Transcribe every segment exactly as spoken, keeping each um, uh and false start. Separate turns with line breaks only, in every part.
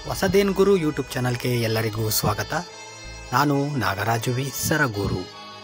ಹೊಸದೇನ್ ಗುರು YouTube ಚಾನಲ್ಗೆ ಎಲ್ಲರಿಗೂ ಸ್ವಾಗತ. ನಾನು ನಾಗರಾಜು ವಿ ಸರಗೂರು.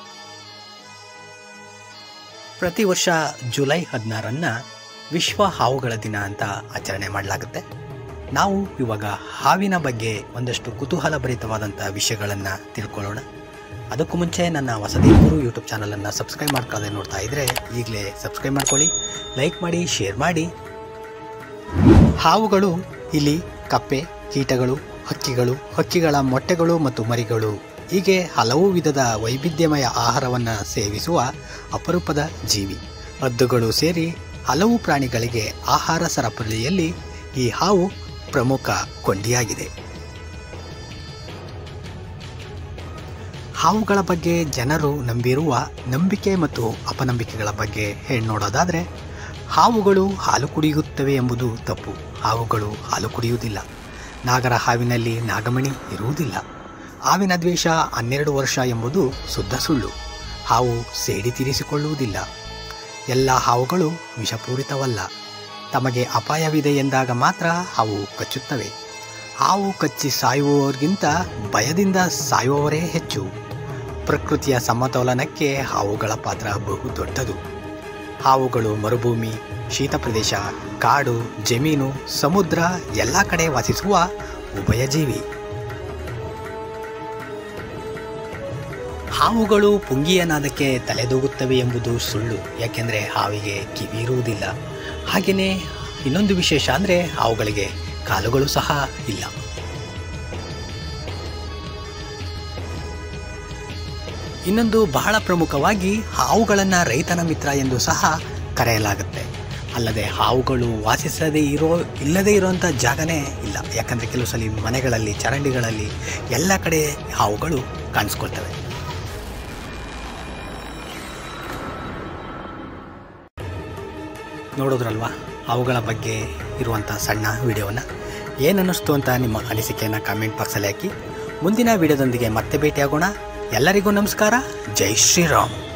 ಪ್ರತಿ ವರ್ಷ ಜುಲೈ ಹದಿನಾರನ್ನು ವಿಶ್ವ ಹಾವುಗಳ ದಿನ ಅಂತ ಆಚರಣೆ ಮಾಡಲಾಗುತ್ತೆ. ನಾವು ಇವಾಗ ಹಾವಿನ ಬಗ್ಗೆ ಒಂದಷ್ಟು ಕುತೂಹಲಭರಿತವಾದಂಥ ವಿಷಯಗಳನ್ನು ತಿಳ್ಕೊಳ್ಳೋಣ. ಅದಕ್ಕೂ ಮುಂಚೆ ನನ್ನ ಹೊಸದೇನ್ ಗುರು ಯೂಟ್ಯೂಬ್ ಚಾನಲನ್ನು ಸಬ್ಸ್ಕ್ರೈಬ್ ಮಾಡ್ಕೊಳ್ಳದೆ ನೋಡ್ತಾ ಇದ್ದರೆ ಈಗಲೇ ಸಬ್ಸ್ಕ್ರೈಬ್ ಮಾಡ್ಕೊಳ್ಳಿ, ಲೈಕ್ ಮಾಡಿ, ಶೇರ್ ಮಾಡಿ. ಹಾವುಗಳು ಇಲಿ, ಕಪ್ಪೆ, ಕೀಟಗಳು, ಹಕ್ಕಿಗಳು, ಹಕ್ಕಿಗಳ ಮೊಟ್ಟೆಗಳು ಮತ್ತು ಮರಿಗಳು ಹೀಗೆ ಹಲವು ವಿಧದ ವೈವಿಧ್ಯಮಯ ಆಹಾರವನ್ನು ಸೇವಿಸುವ ಅಪರೂಪದ ಜೀವಿ. ಹದ್ದುಗಳು ಸೇರಿ ಹಲವು ಪ್ರಾಣಿಗಳಿಗೆ ಆಹಾರ ಸರಪಳಿಯಲ್ಲಿ ಈ ಹಾವು ಪ್ರಮುಖ ಕೊಂಡಿಯಾಗಿದೆ. ಹಾವುಗಳ ಬಗ್ಗೆ ಜನರು ನಂಬಿರುವ ನಂಬಿಕೆ ಮತ್ತು ಅಪನಂಬಿಕೆಗಳ ಬಗ್ಗೆ ಹೇಳಿ ನೋಡೋದಾದರೆ, ಹಾವುಗಳು ಹಾಲು ಕುಡಿಯುತ್ತವೆ ಎಂಬುದು ತಪ್ಪು. ಹಾವುಗಳು ಹಾಲು ಕುಡಿಯುವುದಿಲ್ಲ. ನಾಗರ ಹಾವಿನಲ್ಲಿ ನಾಗಮಣಿ ಇರುವುದಿಲ್ಲ. ಹಾವಿನ ದ್ವೇಷ ಹನ್ನೆರಡು ವರ್ಷ ಎಂಬುದು ಶುದ್ಧ ಸುಳ್ಳು. ಹಾವು ಸೇಡಿ ತೀರಿಸಿಕೊಳ್ಳುವುದಿಲ್ಲ. ಎಲ್ಲ ಹಾವುಗಳು ವಿಷಪೂರಿತವಲ್ಲ. ತಮಗೆ ಅಪಾಯವಿದೆ ಎಂದಾಗ ಮಾತ್ರ ಹಾವು ಕಚ್ಚುತ್ತವೆ. ಹಾವು ಕಚ್ಚಿ ಸಾಯುವವರಿಗಿಂತ ಭಯದಿಂದ ಸಾಯುವವರೇ ಹೆಚ್ಚು. ಪ್ರಕೃತಿಯ ಸಮತೋಲನಕ್ಕೆ ಹಾವುಗಳ ಪಾತ್ರ ಬಹು ದೊಡ್ಡದು. ಹಾವುಗಳು ಮರುಭೂಮಿ, ಶೀತ ಪ್ರದೇಶ, ಕಾಡು, ಜಮೀನು, ಸಮುದ್ರ ಎಲ್ಲ ಕಡೆ ವಾಸಿಸುವ ಉಭಯಜೀವಿ. ಹಾವುಗಳು ಪುಂಗಿಯ ನಾದಕ್ಕೆ ತಲೆದೂಗುತ್ತವೆ ಎಂಬುದು ಸುಳ್ಳು. ಯಾಕೆಂದರೆ ಹಾವಿಗೆ ಕಿವಿ ಇರುವುದಿಲ್ಲ. ಹಾಗೆಯೇ ಇನ್ನೊಂದು ವಿಶೇಷ ಅಂದರೆ ಹಾವುಗಳಿಗೆ ಕಾಲುಗಳು ಸಹ ಇಲ್ಲ. ಇನ್ನೊಂದು ಬಹಳ ಪ್ರಮುಖವಾಗಿ ಹಾವುಗಳನ್ನು ರೈತನ ಮಿತ್ರ ಎಂದು ಸಹ ಕರೆಯಲಾಗುತ್ತೆ. ಅಲ್ಲದೆ ಹಾವುಗಳು ವಾಸಿಸದೇ ಇರೋ ಇಲ್ಲದೇ ಇರುವಂಥ ಜಾಗನೇ ಇಲ್ಲ. ಯಾಕಂದರೆ ಕೆಲವು ಸಲ ಮನೆಗಳಲ್ಲಿ, ಚರಂಡಿಗಳಲ್ಲಿ ಎಲ್ಲ ಕಡೆ ಹಾವುಗಳು ಕಾಣಿಸ್ಕೊಳ್ತವೆ. ನೋಡೋದ್ರಲ್ವಾ ಹಾವುಗಳ ಬಗ್ಗೆ ಇರುವಂಥ ಸಣ್ಣ ವಿಡಿಯೋನ. ಏನನ್ನಿಸ್ತು ಅಂತ ನಿಮ್ಮ ಅನಿಸಿಕೆಯನ್ನು ಕಾಮೆಂಟ್ ಬಾಕ್ಸಲ್ಲಿ ಹಾಕಿ. ಮುಂದಿನ ವಿಡಿಯೋದೊಂದಿಗೆ ಮತ್ತೆ ಭೇಟಿಯಾಗೋಣ. ಎಲ್ಲರಿಗೂ ನಮಸ್ಕಾರ. ಜೈ ಶ್ರೀರಾಮ್.